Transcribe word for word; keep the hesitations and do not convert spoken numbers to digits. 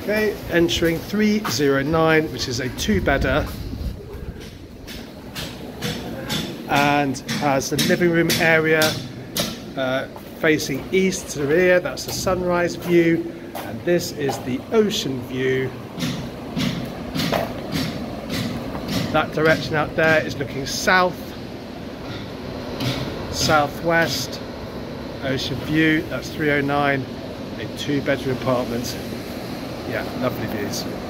Okay, entering three oh nine, which is a two-bedder, and has the living room area uh, facing east to the rear. That's the sunrise view, and this is the ocean view. That direction out there is looking south, southwest, ocean view. That's three oh nine, a two-bedroom apartment. Yeah, lovely views.